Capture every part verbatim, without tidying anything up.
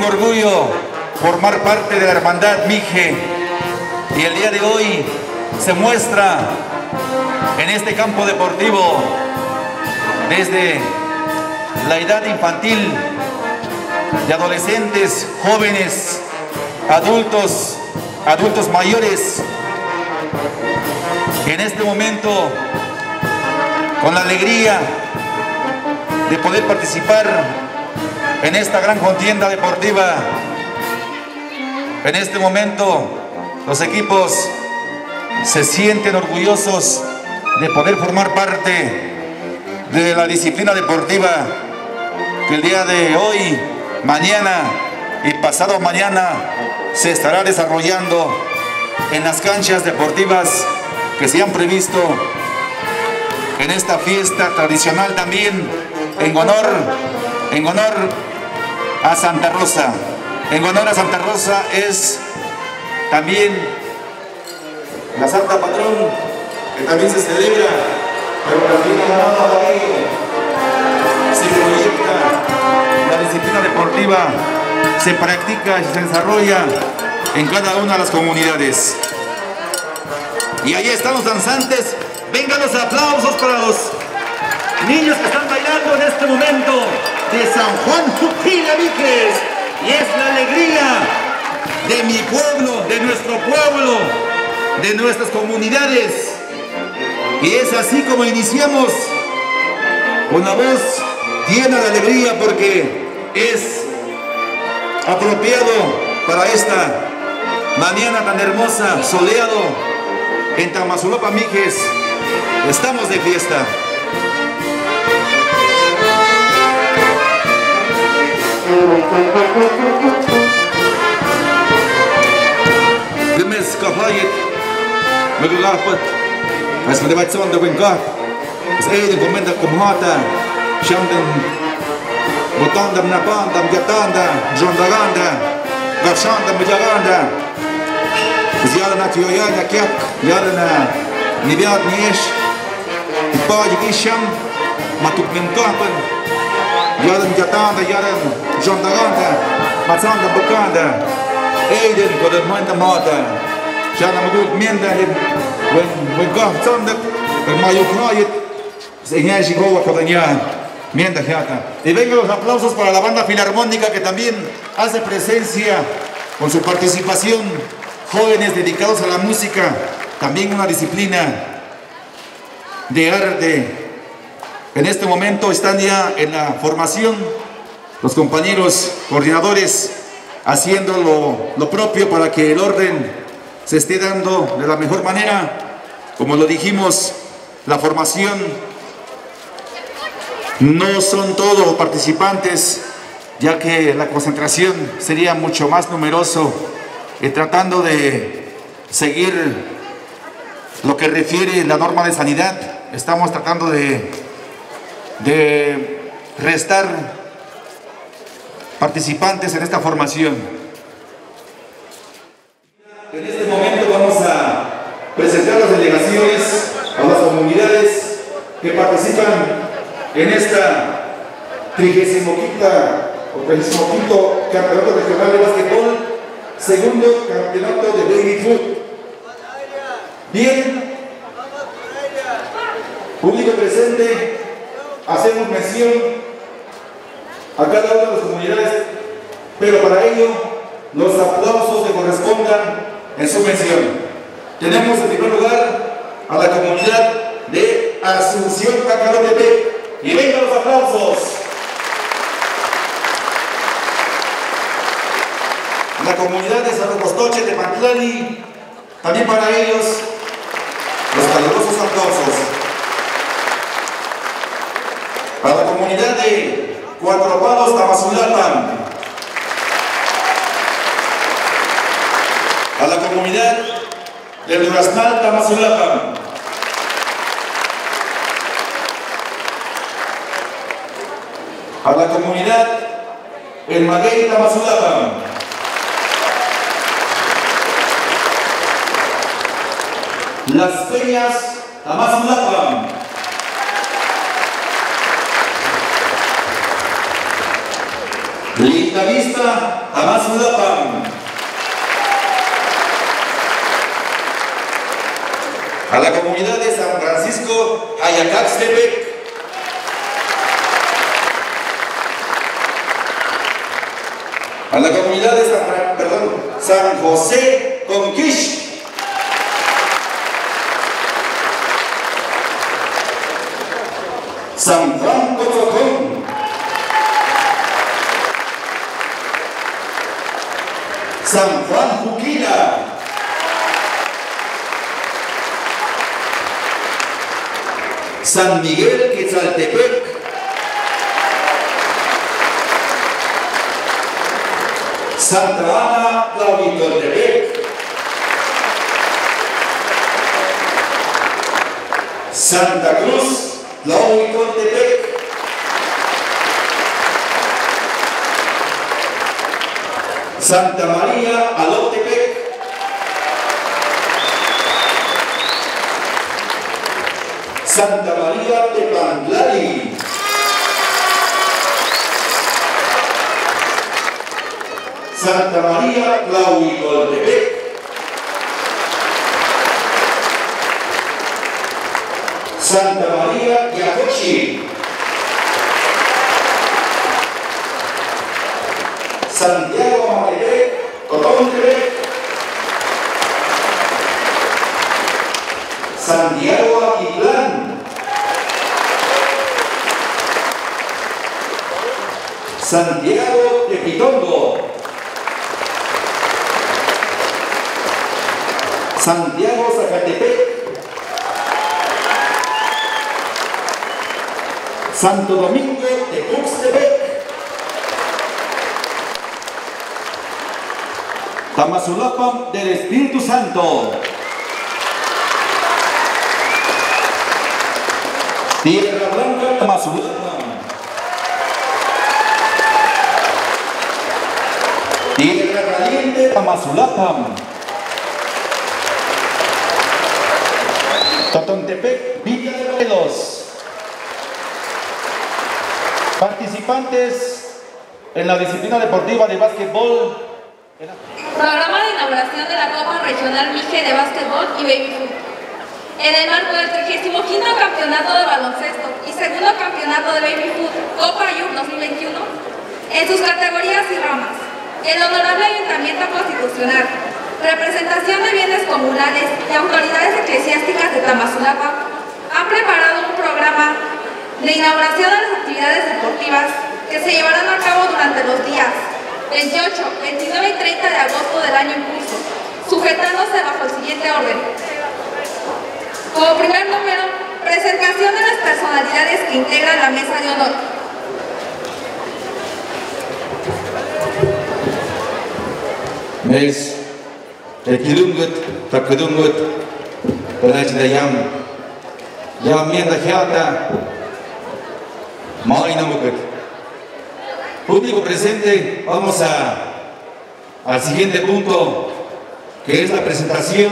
un orgullo formar parte de la hermandad Mije, y el día de hoy se muestra en este campo deportivo desde la edad infantil, de adolescentes, jóvenes, adultos, adultos mayores, que en este momento, con la alegría de poder participar en esta gran contienda deportiva, en este momento los equipos se sienten orgullosos de poder formar parte de la disciplina deportiva que el día de hoy, mañana y pasado mañana se estará desarrollando en las canchas deportivas que se han previsto en esta fiesta tradicional, también en honor, en honor a Santa Rosa. En honor a Santa Rosa es también la Santa Patrón, que también se celebra, pero también a lado de ello se proyecta la disciplina deportiva, se practica y se desarrolla en cada una de las comunidades. Y ahí están los danzantes. Vengan los aplausos para los niños que están bailando en este momento de San Juan Tupila Víquez. Y es la alegría de mi pueblo, de nuestro pueblo, de nuestras comunidades. Y es así como iniciamos, con la voz llena de alegría, porque es apropiado para esta mañana tan hermosa, soleado, en Tamazulapa, Mijes. Estamos de fiesta. Gemes kafayet, magulapot. As me debat son de wingkat. As eden komenda komhata, shamden botandam napandam gatanda, jondaganda, gafshandam bajaganda. Zjadana tioyanya kyak, yadana nibiat niesh, paj gisham, matuk memkapan, yadan gatanda, yadan jondaganda, matsanda bukanda, eden kodan manda mata, shana maduk mienda hid, when when gaf tsandak, when mayuk hayit, señashi goa kodanyan, mienda jata. Y vengan los aplausos para la banda filarmónica que también hace presencia con su participación. Jóvenes dedicados a la música, también una disciplina de arte. En este momento están ya en la formación los compañeros coordinadores haciendo lo, lo propio para que el orden se esté dando de la mejor manera. Como lo dijimos, la formación no son todos participantes, ya que la concentración sería mucho más numeroso. Y tratando de seguir lo que refiere la norma de sanidad, estamos tratando de, de restar participantes en esta formación. En este momento vamos a presentar las delegaciones a las comunidades que participan en esta trigésimo quinta o trigésimo quinto campeonato regional de básquetbol. Segundo campeonato de baby foot. Bien, público presente, hacemos mención a cada una de las comunidades, pero para ello los aplausos que correspondan en su mención. Tenemos en primer lugar a la comunidad de Asunción Cacarotepec. Y vengan los aplausos. La comunidad de San Rocostoche, de Pantlani, también para ellos los calurosos aplausos. Para la comunidad de Cuatro Palos, Tamazulapa. A la comunidad de Duraznal, Tamazulapa. A la comunidad El Maguey, Tamazulapa. Las Peñas, Tamazulapa. Linda Vista, Tamazulapan. A la comunidad de San Francisco, Ayacaxtepec. A la comunidad de San, perdón, San José Conquish. San Juan Cotocón. San Juan Juquila. San Miguel Quetzaltepec. Santa Ana Tlahuitoltepec. Santa Cruz Tlahuitoltepec. Santa María Alotepec. Santa María Tepantlali. Santa María Tlahuitoltepec. Santa María Yacochi. Santiago Amatepec, Totontepec. Santiago Atitlán. Santiago Tepitongo. Santiago Zacatepec. Santo Domingo de Tuxtepec. Tamazulapan del Espíritu Santo. Tierra Blanca, Tamazulapan. Tierra Caliente, Tamazulapan. Totontepec, Villa de Morelos. Participantes en la disciplina deportiva de básquetbol. Programa de inauguración de la Copa Regional Mije de Básquetbol y Baby Foot. En el marco del trigésimo quinto Campeonato de Baloncesto y segundo Campeonato de Baby Foot Copa I U dos mil veintiuno, en sus categorías y ramas, el Honorable Ayuntamiento Constitucional, representación de bienes comunales y autoridades eclesiásticas de Tamazulapan han preparado un programa de inauguración de las actividades deportivas que se llevarán a cabo durante los días veintiocho, veintinueve y treinta de agosto del año en curso, sujetándose bajo el siguiente orden. Como primer número, presentación de las personalidades que integran la mesa de honor. Mes, Tekilungut, Takudungut, Pelajidayam, Yamienda Hiata, Mainamugut. Público presente, vamos a, al siguiente punto, que es la presentación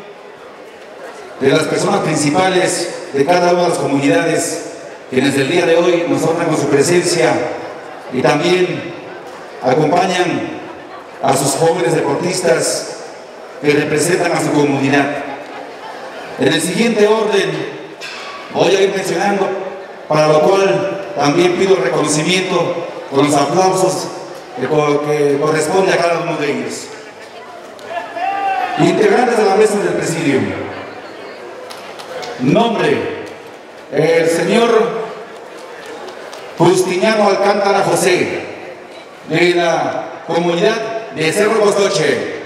de las personas principales de cada una de las comunidades, quienes el día de hoy nos honran con su presencia y también acompañan a sus jóvenes deportistas que representan a su comunidad. En el siguiente orden voy a ir mencionando, para lo cual también pido el reconocimiento con los aplausos que, que corresponde a cada uno de ellos. Integrantes de la mesa del presidio. Nombre: el señor Justiniano Alcántara José, de la comunidad de Cerro Costoche.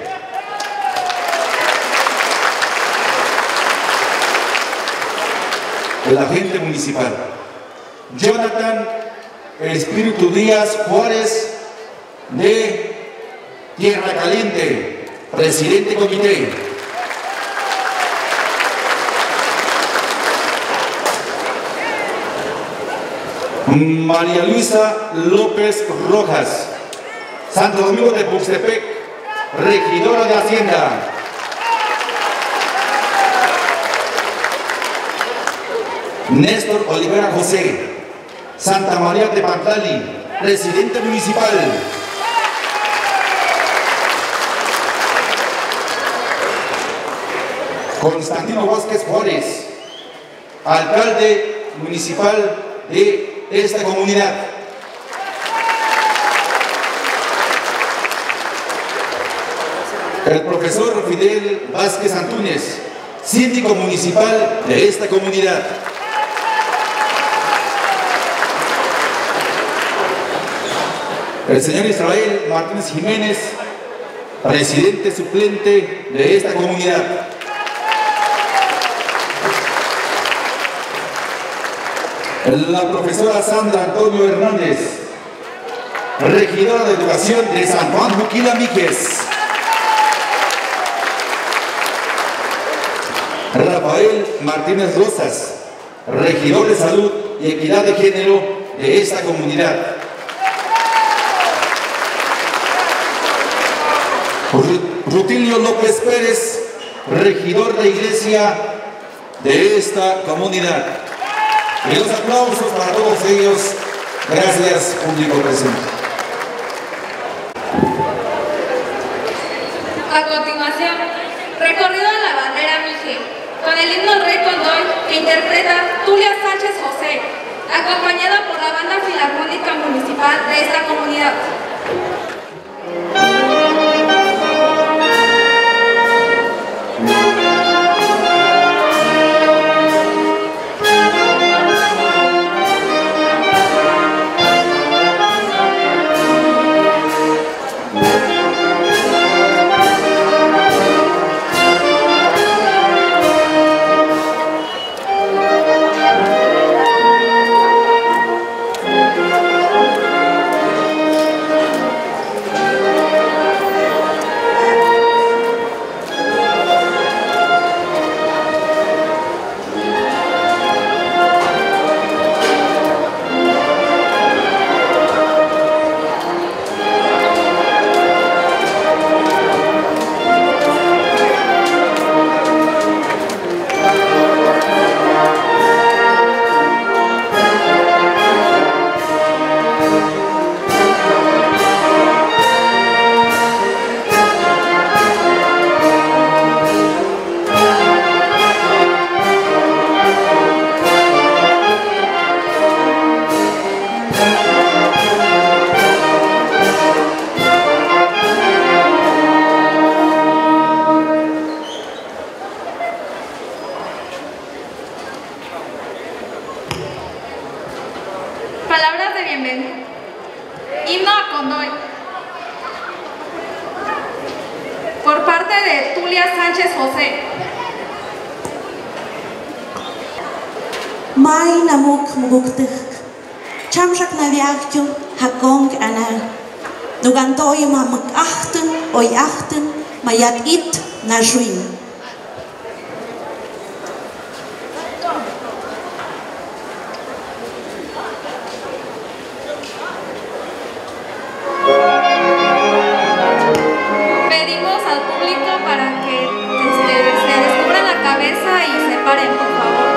El agente municipal. Jonathan Espíritu Díaz Juárez, de Tierra Caliente, presidente comité. María Luisa López Rojas, Santo Domingo de Tuxtepec, regidora de Hacienda. Néstor Olivera José, Santa María Tepantlali, presidente municipal. Constantino Vázquez Juárez, alcalde municipal de esta comunidad. El profesor Fidel Vázquez Antúnez, síndico municipal de esta comunidad. El señor Israel Martínez Jiménez, presidente suplente de esta comunidad. La profesora Sandra Antonio Hernández, regidora de Educación de San Juan Juquila Míquez. Rafael Martínez Rosas, regidor de Salud y Equidad de Género de esta comunidad. Rutilio López Pérez, regidor de Iglesia de esta comunidad. Y los aplausos para todos ellos. Gracias, público presente. A continuación, recorrido de la bandera Mije, con el himno Rey Condoy, que interpreta Tulia Sánchez José, acompañada por la Banda Filarmónica Municipal de esta comunidad. Palabras de bienvenida. Himno a Condoy. Por parte de Tulia Sánchez José. Mai namuk muguktik. Chamshak naviakju hakong ana. Nugantoy mamak achten, oy achten, mayat it najuin. Pedimos al público para que este, se descubran la cabeza y se paren, por favor.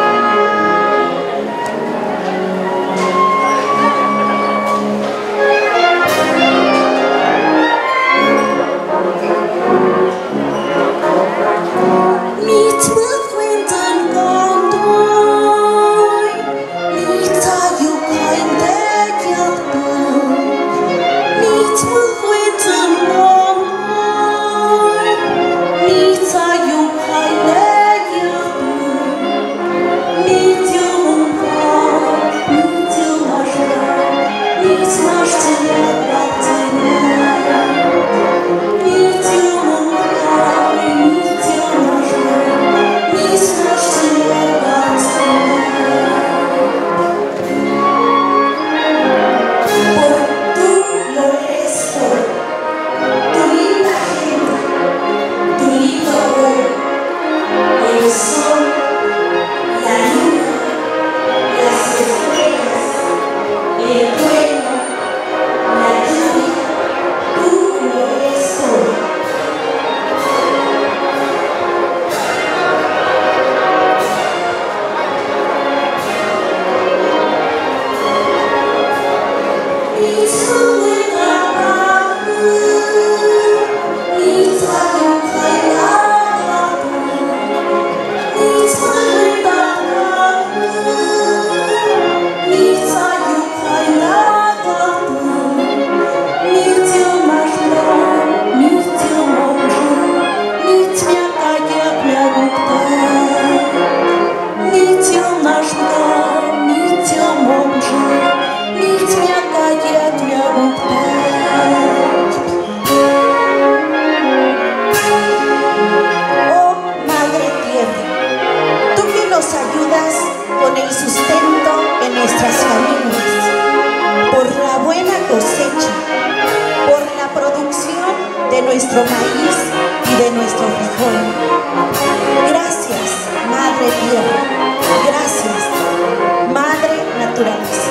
nuestro maíz y de nuestro frijol. Gracias, Madre Tierra. Gracias, Madre Naturaleza.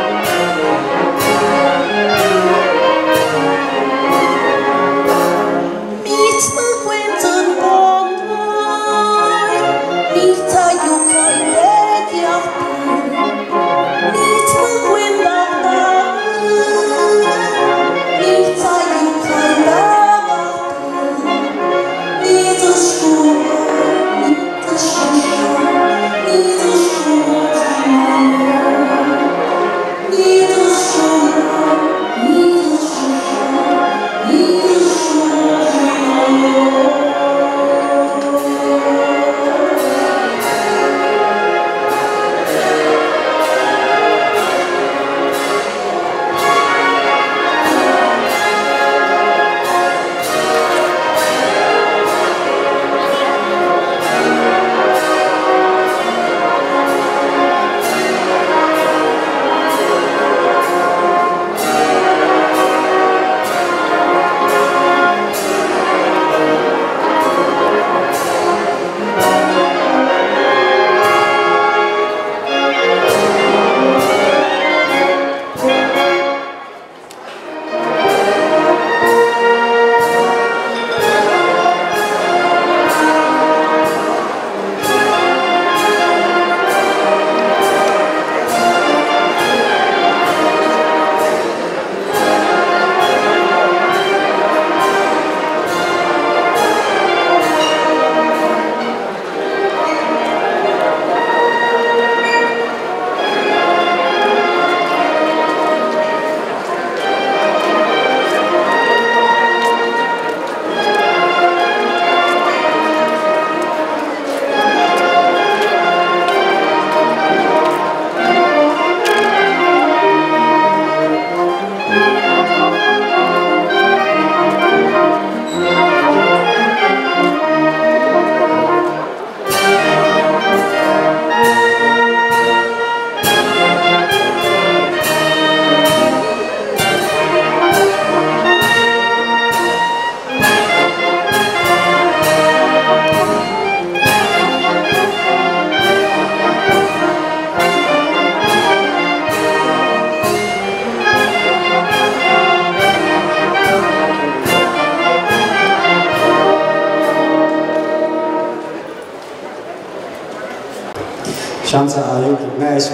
Шанса Аюк, знаешь,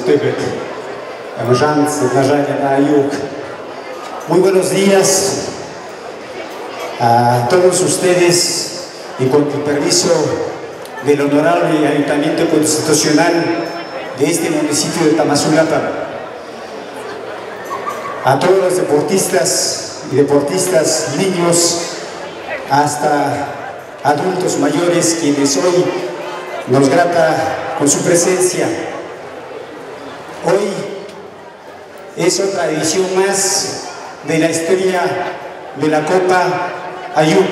Аюк. Muy buenos días a todos ustedes y con el permiso del Honorable Ayuntamiento Constitucional de este municipio de Tamazulapa, a todos los deportistas y deportistas, niños, hasta adultos mayores, quienes hoy nos grata con su presencia. Hoy es otra edición más de la historia de la Copa Ayuk.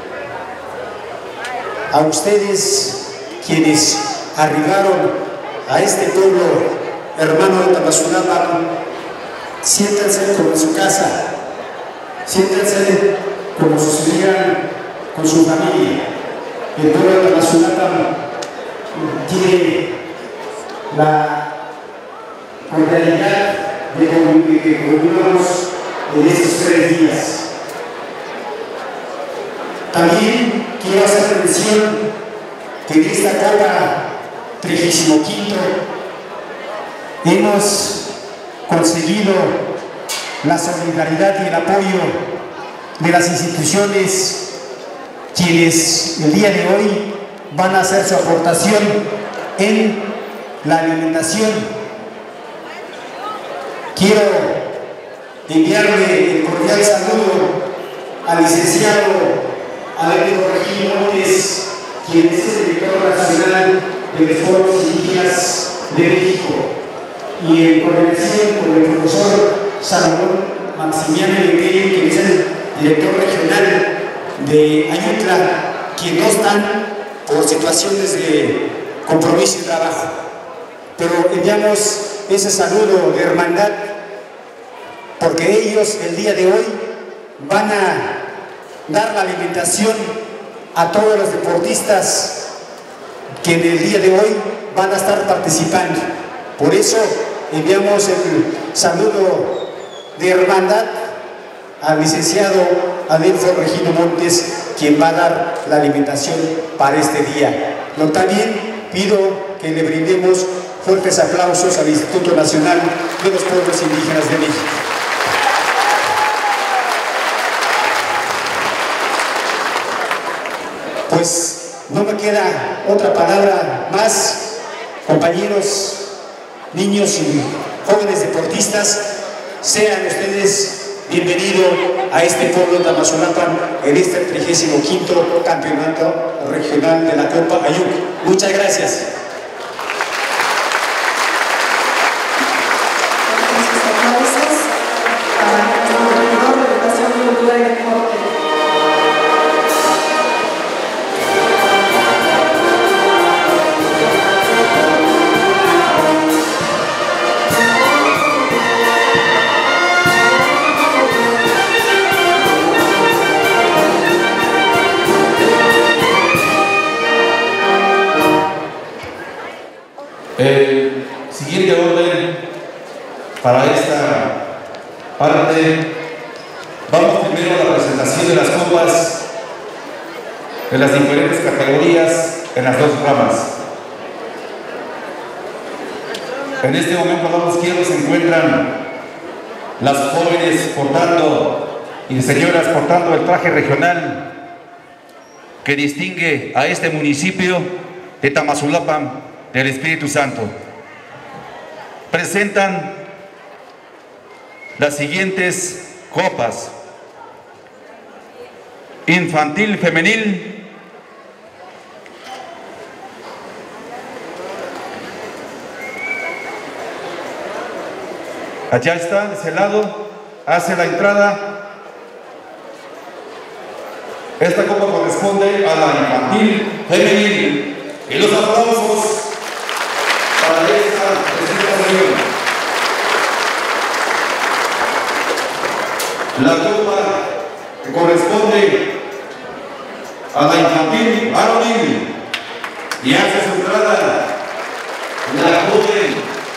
A ustedes, quienes arribaron a este pueblo hermano de Tamazulapa, siéntanse como en su casa, siéntanse como si estuvieran con su familia. El pueblo de Tamazulapa tiene la cordialidad de que convivamos en estos tres días. También quiero hacer mención que en esta Copa trigésimo quinto hemos conseguido la solidaridad y el apoyo de las instituciones, quienes el día de hoy van a hacer su aportación en la alimentación. Quiero enviarle el cordial saludo al licenciado Alberto Regino Montes, quien es el director nacional de los pueblos indígenas de México, y en coordinación con el profesor Salomón Maximiano Leguerio, quien es el director regional de Ayutla, quien no están por situaciones de compromiso y trabajo. Pero enviamos ese saludo de hermandad porque ellos el día de hoy van a dar la alimentación a todos los deportistas que en el día de hoy van a estar participando. Por eso enviamos el saludo de hermandad al licenciado Adelfo Regino Montes, quien va a dar la alimentación para este día. Pero también pido que le brindemos fuertes aplausos al Instituto Nacional de los Pueblos Indígenas de México. Pues no me queda otra palabra más, compañeros, niños y jóvenes deportistas, sean ustedes bienvenidos a este pueblo de Tamazulapan en este trigésimo quinto campeonato regional de la Copa Ayuc. Muchas gracias. El siguiente orden para esta parte, vamos primero a la presentación de las copas de las diferentes categorías en las dos ramas. En este momento al lado izquierdo se encuentran las jóvenes portando y señoras portando el traje regional que distingue a este municipio de Tamazulapan del Espíritu Santo. Presentan las siguientes copas: infantil femenil, allá está, de ese lado, hace la entrada. Esta copa corresponde a la infantil femenil. Y los aplausos para esta presentación. La copa que corresponde a la infantil varonil y hace su entrada la joven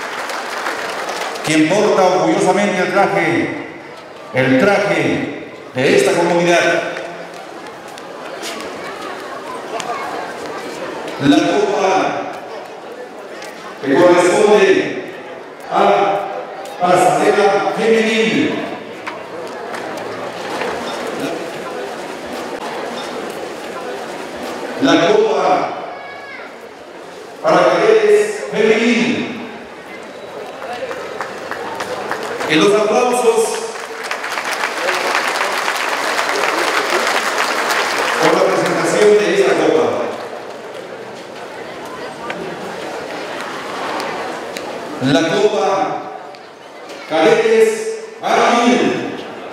quien porta orgullosamente el traje, el traje de esta comunidad. La copa que corresponde a pasarela femenil. La copa para cadetes femenil. Y los aplausos por la presentación de esta copa. La copa cadetes varonil.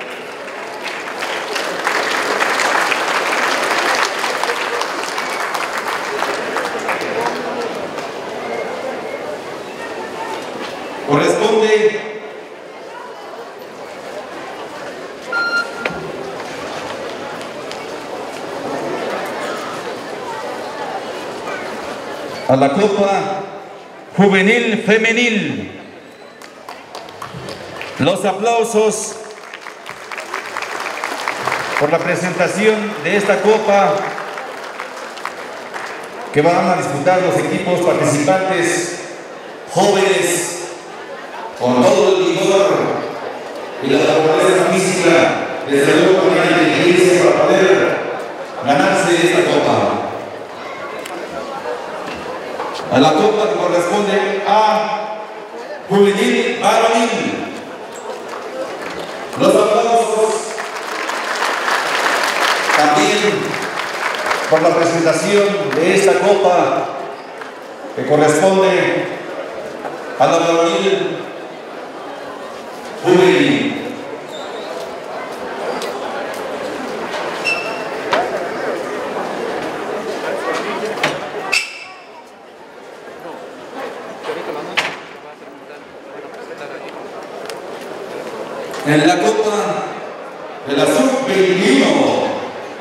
Corresponde a la copa juvenil femenil. Los aplausos por la presentación de esta copa que van a disputar los equipos participantes jóvenes con todo el vigor y la fortaleza física, desde luego con la inteligencia para poder ganarse esta copa. A la copa que corresponde a juvenil varonil. Los aplausos también por la presentación de esta copa que corresponde a la varonil juvenil. En la copa de la sub veintiuno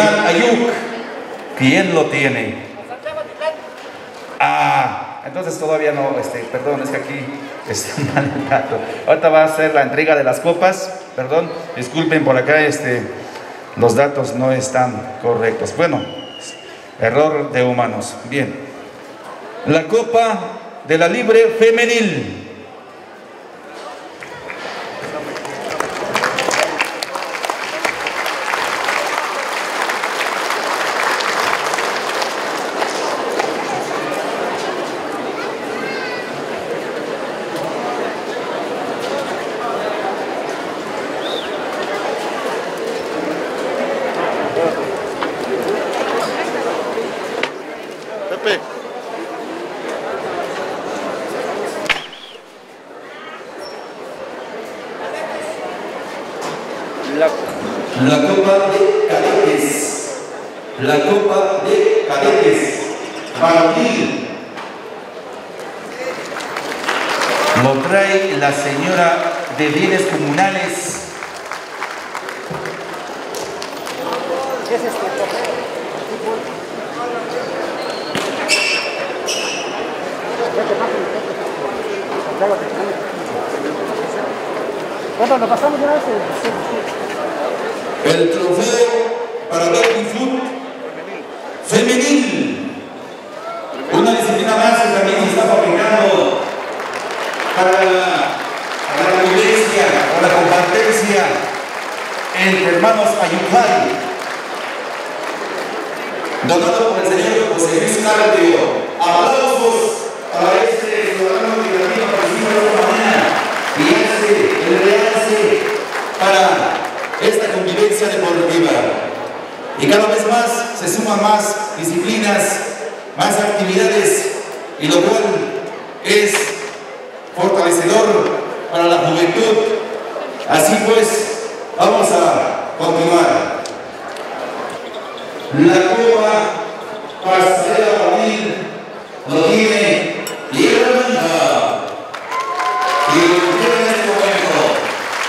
Regional Ayuc. ¿Quién lo tiene? Ah, entonces todavía no, este, perdón, es que aquí está mal el dato. Ahorita va a ser la entrega de las copas, perdón, disculpen por acá, este, los datos no están correctos. Bueno, error de humanos. Bien, la copa de la libre femenil. La copa de cadetes, la copa de cadetes, varonil, lo trae la señora de bienes comunales. ¿Qué es esto? Bueno, lo pasamos ya. El trofeo para baby foot femenil, una disciplina más que también se está fabricando para la, para la convivencia, para la compartencia entre hermanos Ayucay, donado por el señor José Luis Carpio. Aplausos para este ciudadano que también participa de esta mañana y hace el realce para esta convivencia deportiva. Y cada vez más se suman más disciplinas, más actividades, y lo cual es fortalecedor para la juventud. Así pues, vamos a continuar. La copa pasarela varonil lo tiene Irlanda. Y lo tiene en este momento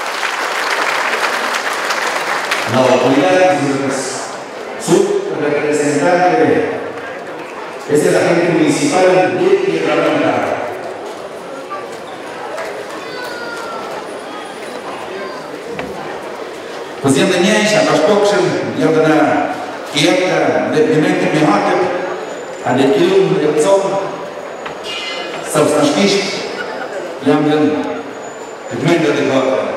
la autoridad, su representante es el agente municipal de Tierra Blanca. Pues ya tenía ella las boxes, ya tenía quieta, de primente me mate, a de kilum de zona, substantisch, ya me de primente de gota.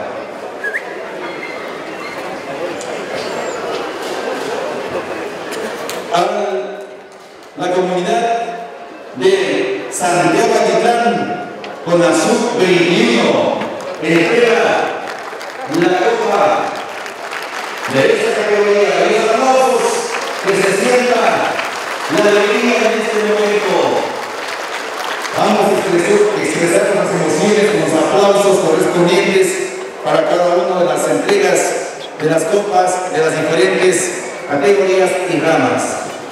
A la comunidad de Santiago Atitlán con la sub veintiuno entrega la copa de esta categoría. Y los aplausos que se sienta la alegría en este momento. Vamos a expresar, expresar nuestras emociones con los aplausos correspondientes para cada una de las entregas de las copas de las diferentes categorías y ramas.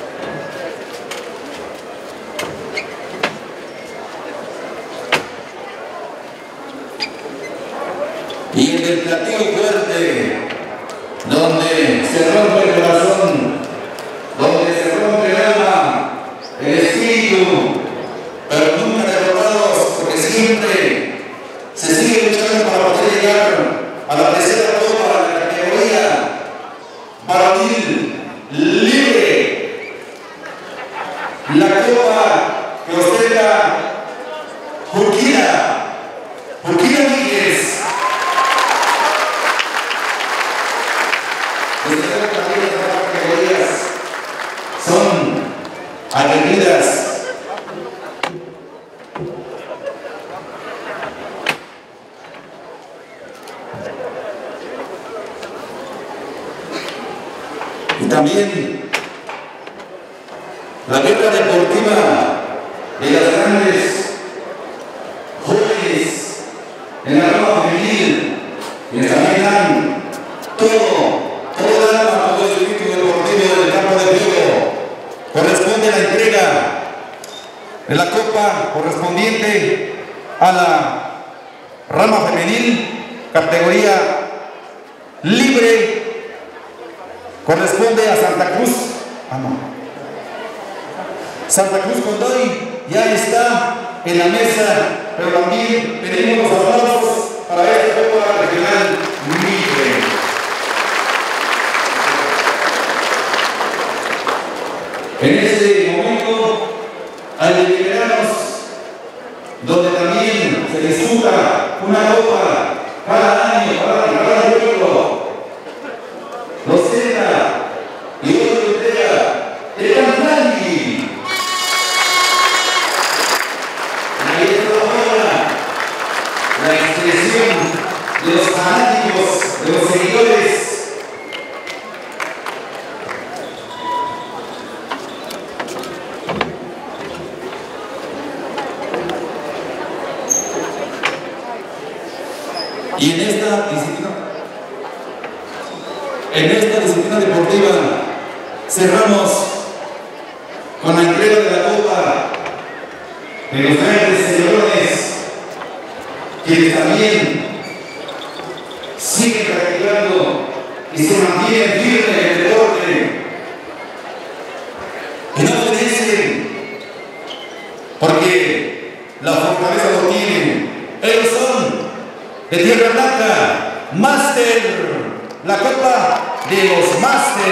Y en el platillo fuerte, donde se rompe el corazón, donde se rompe el alma, el espíritu, pero nunca derrotados, porque siempre se sigue luchando para poder llegar a la tercera copa de la categoría varonil libre. La copa que ostenta Jurquina, Jurquina Míguez. Las categorías son aguerridas. Y también la guerra deportiva de las grandes jóvenes en la rama femenil, quienes también dan todo, todo el alma, todo el espíritu deportivo del campo de juego. Corresponde la entrega de la copa correspondiente a la rama femenil, categoría libre, corresponde a Santa Cruz. Vamos. Santa Cruz Condoy ya está en la mesa, pero también pedimos los aplausos para esta Copa Regional Mije. En este momento, al deliberanos, donde también se disputa una copa cada año, cada, cada pueblo, los Zeta y otro entrega de Cantlani. Ahí está ahora la expresión de los fanáticos, de los seguidores. Y en esta disciplina, en esta disciplina deportiva, cerramos con la entrega de la copa de los grandes señores, quienes también siguen practicando y se mantienen firmes en el deporte, que no obedecen, porque la fortaleza lo tienen. Ellos son de Tierra Blanca, Máster, la copa de los Máster.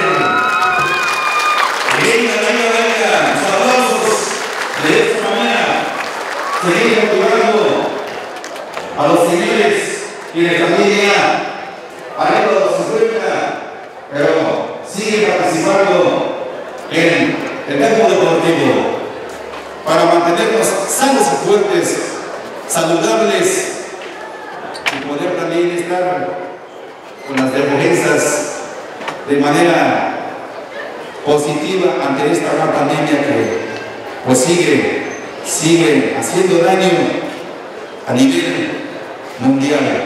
Venga, venga, venga, los aplausos. De esta manera, seguir motivando a los señores quienes también ya han ido a los cincuenta, pero siguen participando en el campo deportivo para mantenernos sanos y fuertes, saludables, y poder también estar con las defensas de manera positiva ante esta gran pandemia que pues sigue, sigue haciendo daño a nivel mundial.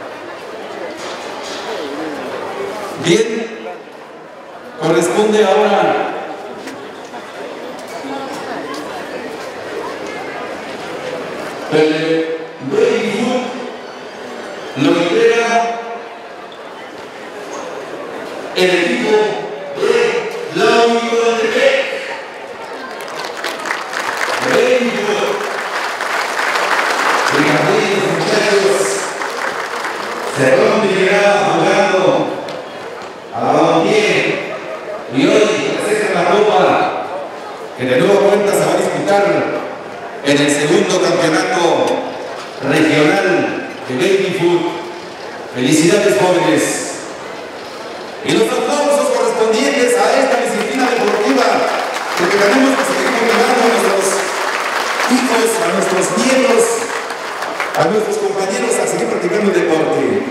Bien, corresponde ahora el Baby Foot, lo entrega el equipo de la Universidad de Tepec. Baby Foot, el campeón de los muchachos se romperá jugando a la balompié y hoy presentan la copa que de nueva cuenta se va a disputar en el segundo campeonato regional de Baby Foot. Felicidades, jóvenes. Y los aplausos correspondientes a esta disciplina deportiva, porque tenemos que seguir motivando a nuestros hijos, a nuestros nietos, a nuestros compañeros a seguir practicando el deporte.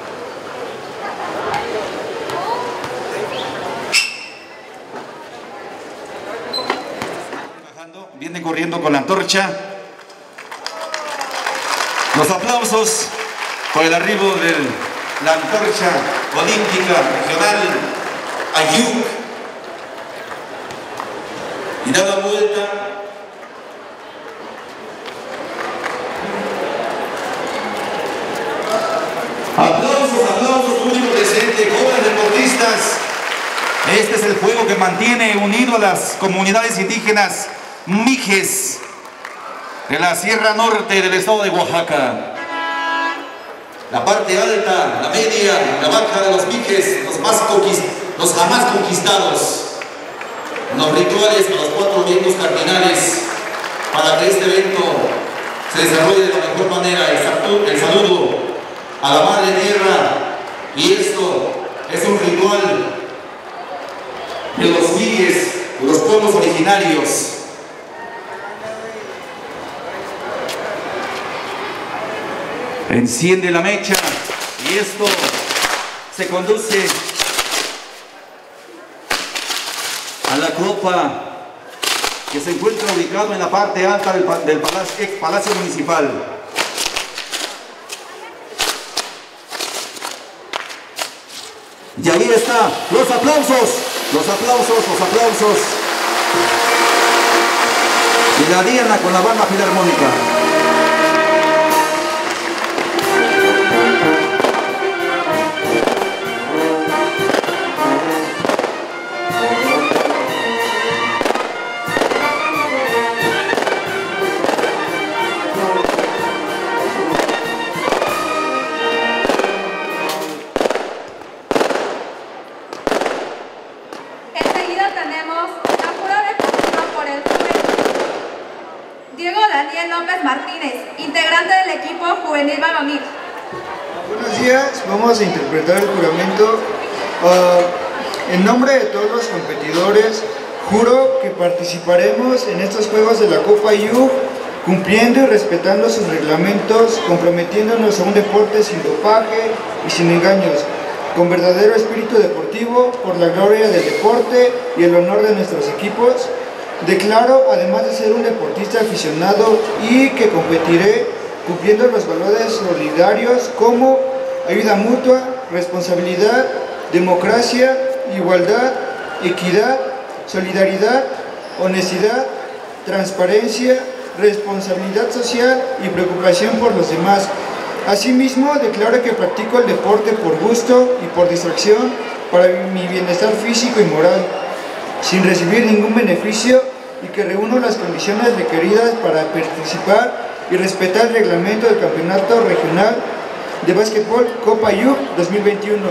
Viene corriendo con la antorcha. Los aplausos por el arribo de la antorcha olímpica regional Ayuc. Y da la vuelta. Aplausos, aplausos, público presente, jóvenes deportistas. Este es el juego que mantiene unido a las comunidades indígenas mijes de la Sierra Norte del estado de Oaxaca. La parte alta, la media, la baja de los mijes, los, más conquist los jamás conquistados. Los rituales a los cuatro vientos cardinales para que este evento se desarrolle de la mejor manera. El, el saludo a la Madre Tierra, y esto es un ritual de los mijes, de los pueblos originarios. Enciende la mecha y esto se conduce a la copa que se encuentra ubicado en la parte alta del, del palacio, ex Palacio Municipal. Y ahí está, los aplausos, los aplausos, los aplausos. Y la Diana con la banda filarmónica. Daniel López Martínez, integrante del equipo juvenil varonil. Buenos días, vamos a interpretar el juramento. Uh, en nombre de todos los competidores, juro que participaremos en estos Juegos de la Copa U, cumpliendo y respetando sus reglamentos, comprometiéndonos a un deporte sin dopaje y sin engaños, con verdadero espíritu deportivo, por la gloria del deporte y el honor de nuestros equipos. Declaro, además de ser un deportista aficionado, y que competiré cumpliendo los valores solidarios como ayuda mutua, responsabilidad, democracia, igualdad, equidad, solidaridad, honestidad, transparencia, responsabilidad social y preocupación por los demás. Asimismo, declaro que practico el deporte por gusto y por distracción para mi bienestar físico y moral, sin recibir ningún beneficio, y que reúno las condiciones requeridas para participar y respetar el reglamento del Campeonato Regional de Básquetbol Copa U dos mil veintiuno.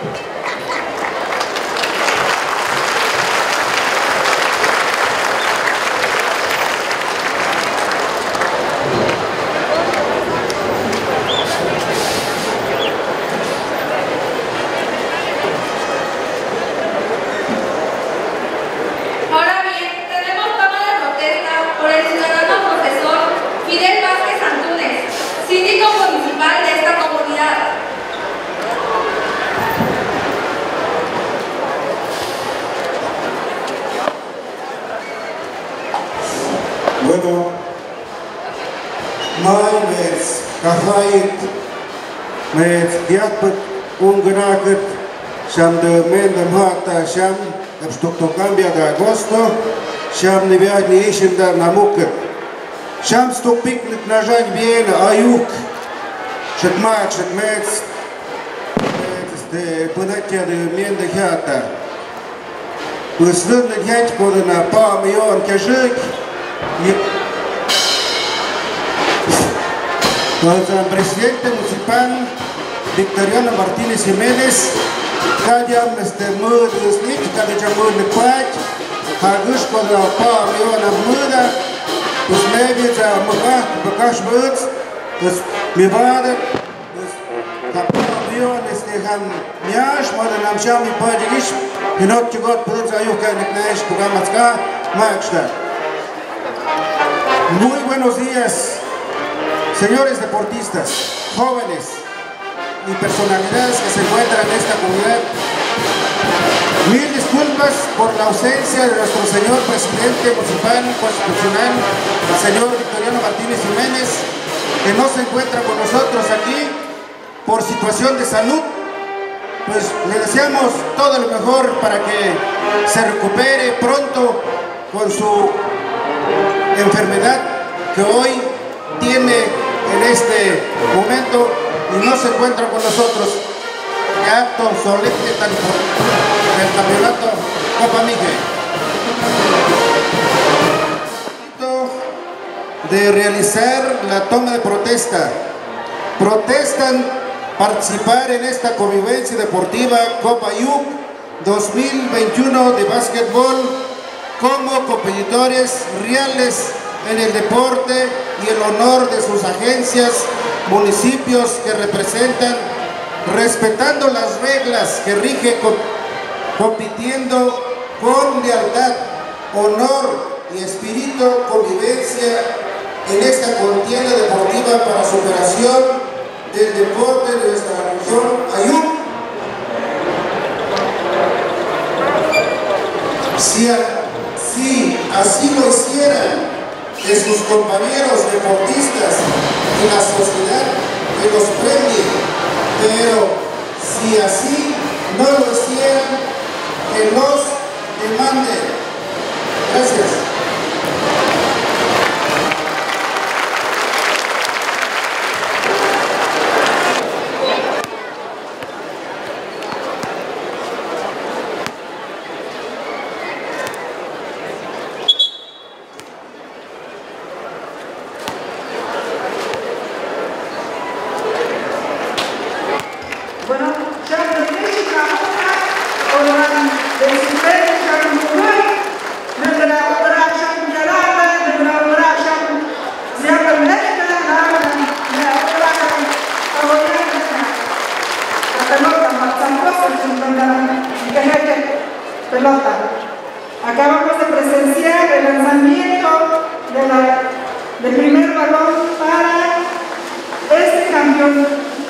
Bueno, mai mes kahait mes diapet ungeraget sham de mendem hata sham abstukto cambia de agosto sham neviat ni ishim da namuket sham stuk piknik na jань bien ayuk shekmak shekmets este pânătia de mende hata păsrând hять podana pa mion kejek Con el presidente municipal Victoriano Martínez Jiménez, cada este măr slip, cada ce măr de paci, hagâș cu la pa miona măda, us nevița măca, păcaș măț, us mivadă, us ca pa mion este han miaș, mădă n-am șam mi păgiliș, hinot ce got pădăța eu ca necneș, pugamațca, mai acșta. Muy buenos días, señores deportistas, jóvenes y personalidades que se encuentran en esta comunidad. Mil disculpas por la ausencia de nuestro señor presidente municipal constitucional, el señor Victoriano Martínez Jiménez, que no se encuentra con nosotros aquí por situación de salud. Pues le deseamos todo lo mejor para que se recupere pronto con su enfermedad que hoy tiene en este momento y no se encuentra con nosotros. Acto solemne del campeonato Copa Miguel. De realizar la toma de protesta. Protestan participar en esta convivencia deportiva Copa U dos mil veintiuno de básquetbol como competidores reales en el deporte y el honor de sus agencias, municipios que representan, respetando las reglas que rigen, compitiendo con lealtad, honor y espíritu convivencia en esta contienda deportiva para superación del deporte de nuestra región Ayub. Si, si así lo hicieran de sus compañeros deportistas y la sociedad que los premie, pero si así no lo hicieran, que nos demanden. Gracias. Orang dari Sumber, dari Mumbai, negara operasi de la, del primer balón para este campeón,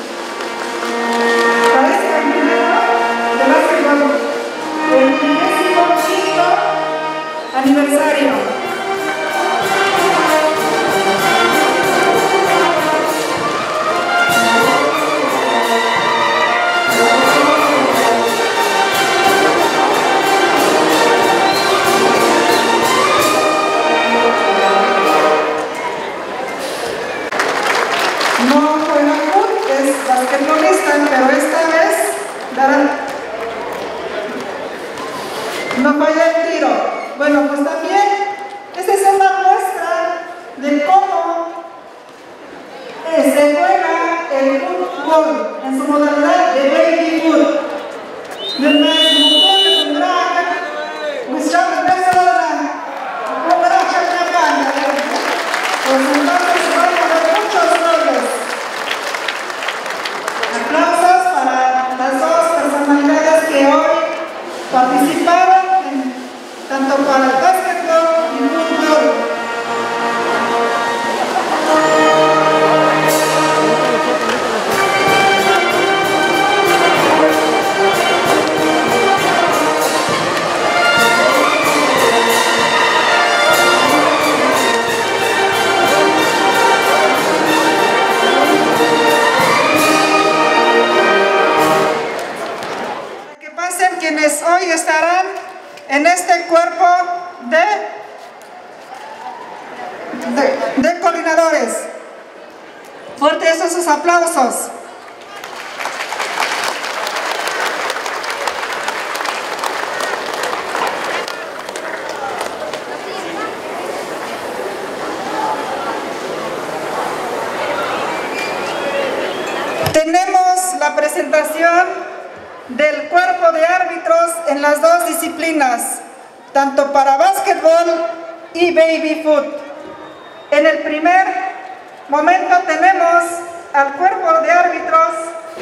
para este campeonato de básquetbol, el vigésimo quinto aniversario. Basquetbolista, pero esta vez darán, no falla el tiro. Bueno, pues también esta es una muestra de cómo eh, se juega el fútbol en su modalidad de baby foot. De más pues ya me empezó a una chacacana. Pues entonces se van a poner muchos goles. Aplausos para las dos personalidades que hoy participaron en, tanto para el básquetbol y el fútbol. Quienes hoy estarán en este cuerpo de, de, de coordinadores. Fuertes esos aplausos. Tenemos la presentación del cuerpo de árbitros en las dos disciplinas, tanto para básquetbol y baby foot. En el primer momento tenemos al cuerpo de árbitros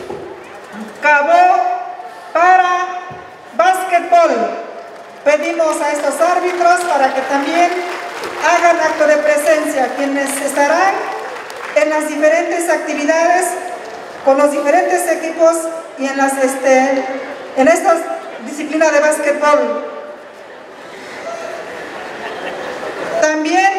Cabo para básquetbol. Pedimos a estos árbitros para que también hagan acto de presencia, quienes estarán en las diferentes actividades con los diferentes equipos y en, las, este, en esta disciplina de básquetbol. También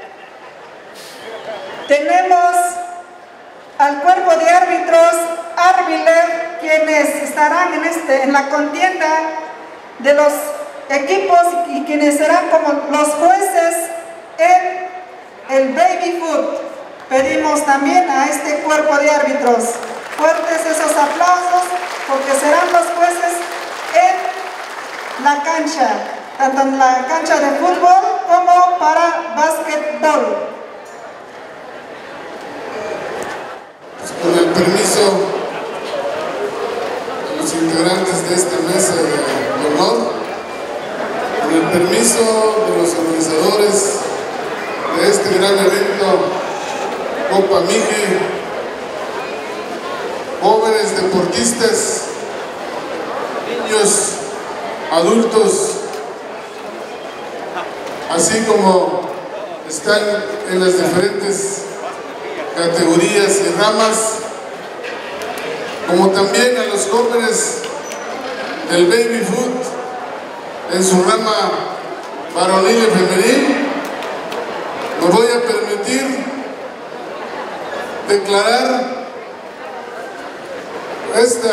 tenemos al cuerpo de árbitros Arbiler, quienes estarán en, este, en la contienda de los equipos y quienes serán como los jueces en el baby foot. Pedimos también a este cuerpo de árbitros fuertes esos aplausos, porque serán los jueces en la cancha, tanto en la cancha de fútbol como para básquetbol. Con el permiso de los integrantes de esta mesa de honor, con el permiso de los organizadores de este gran evento Copa Mije, jóvenes deportistas, niños, adultos, así como están en las diferentes categorías y ramas, como también a los jóvenes del baby foot en su rama varonil y femenil, me voy a permitir declarar Esta,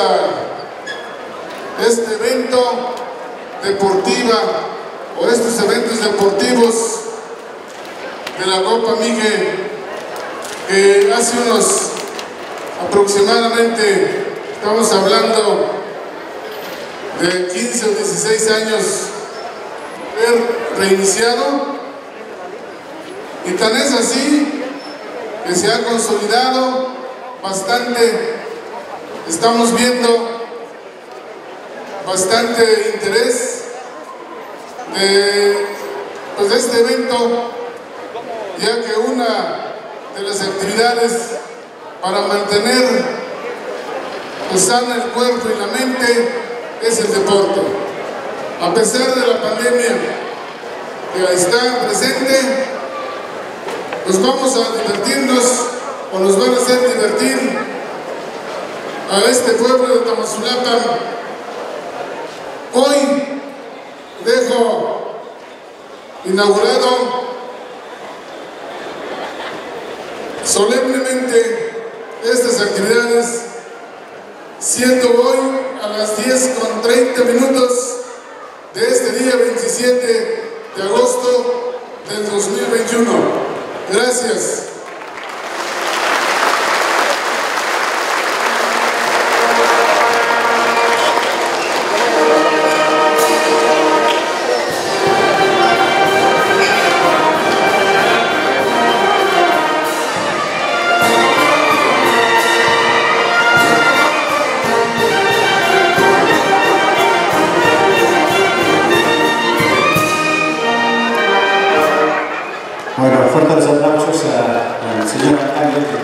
este evento deportiva o estos eventos deportivos de la Copa Mije, que hace unos aproximadamente, estamos hablando de quince o dieciséis años, haber reiniciado, y tan es así que se ha consolidado bastante. Estamos viendo bastante interés de, pues, de este evento, ya que una de las actividades para mantener pues, sana el cuerpo y la mente es el deporte. A pesar de la pandemia que está presente, nos vamos a divertirnos o nos van a hacer divertir a este pueblo de Tamazulapan. Hoy dejo inaugurado solemnemente estas actividades, siendo hoy a las diez con treinta minutos de este día veintisiete de agosto del dos mil veintiuno. Gracias. Bueno, fuertes aplausos al señor alcalde.